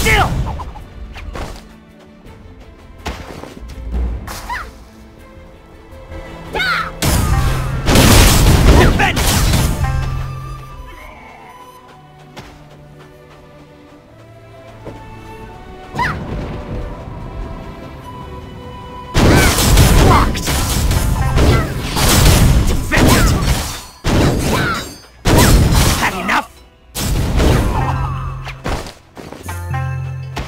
still! Defend! Blocked! Defend it! Had enough?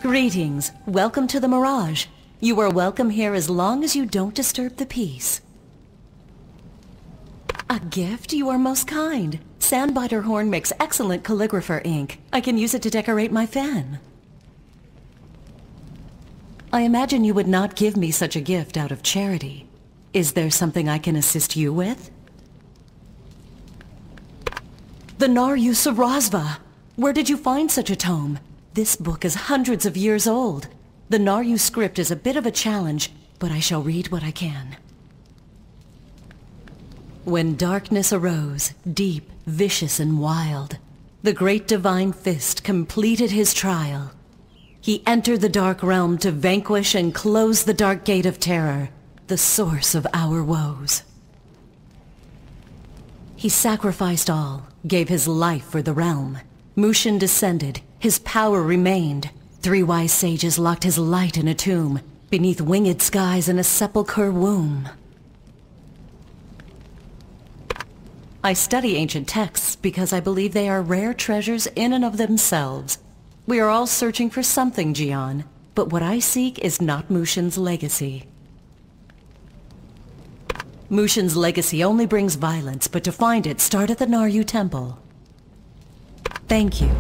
Greetings. Welcome to the Mirage. You are welcome here as long as you don't disturb the peace. A gift? You are most kind. Sandbiter Horn makes excellent calligrapher ink. I can use it to decorate my fan. I imagine you would not give me such a gift out of charity. Is there something I can assist you with? The Naryus of Razva! Where did you find such a tome? This book is hundreds of years old. The Naryus script is a bit of a challenge, but I shall read what I can. When darkness arose, deep, vicious, and wild, the great divine fist completed his trial. He entered the dark realm to vanquish and close the dark gate of terror, the source of our woes. He sacrificed all, gave his life for the realm. Mushin descended, his power remained. 3 wise sages locked his light in a tomb, beneath winged skies in a sepulchre womb. I study ancient texts because I believe they are rare treasures in and of themselves. We are all searching for something, Jian, but what I seek is not Mushin's legacy. Mushin's legacy only brings violence, but to find it, start at the Naryu Temple. Thank you.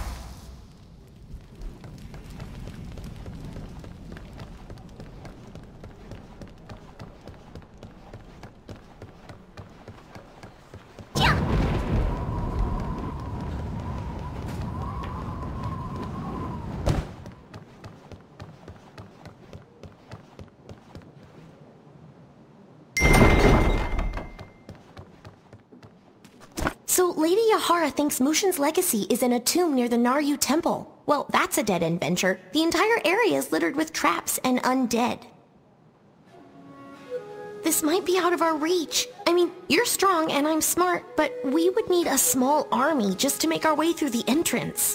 So Lady Yahara thinks Mushin's legacy is in a tomb near the Naryu Temple. Well, that's a dead-end venture. The entire area is littered with traps and undead. This might be out of our reach. I mean, you're strong and I'm smart, but we would need a small army just to make our way through the entrance.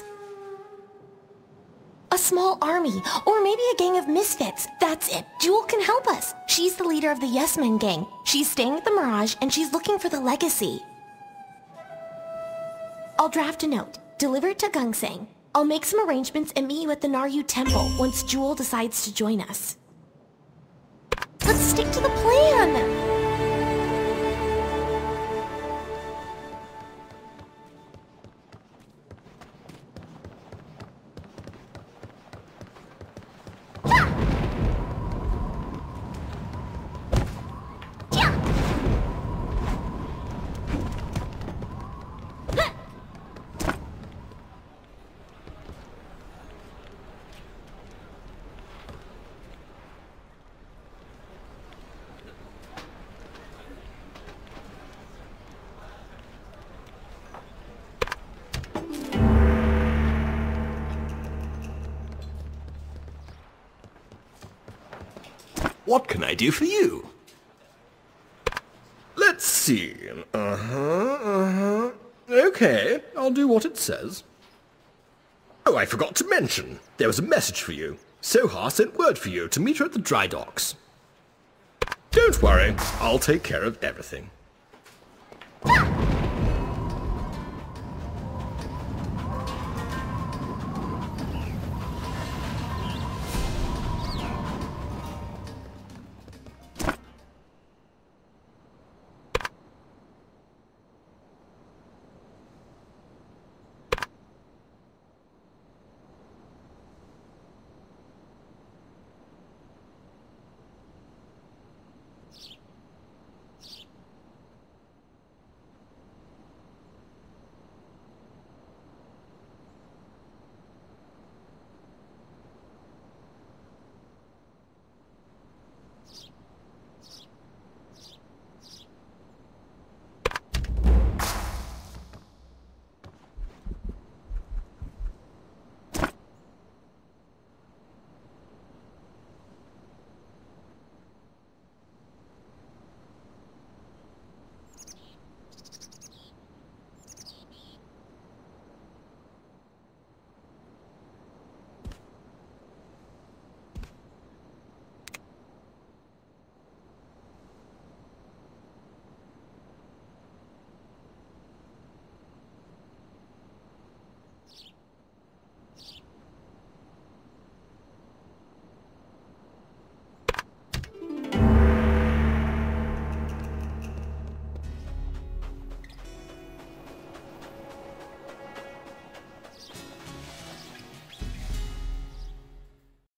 A small army, or maybe a gang of misfits. That's it. Jewel can help us. She's the leader of the Yes Men gang. She's staying at the Mirage and she's looking for the legacy. I'll draft a note, deliver it to Gungsang. I'll make some arrangements and meet you at the Naryu Temple once Jewel decides to join us. Let's stick to the plan! What can I do for you? Let's see. Okay, I'll do what it says. Oh, I forgot to mention. There was a message for you. Sohar sent word for you to meet her at the dry docks. Don't worry, I'll take care of everything.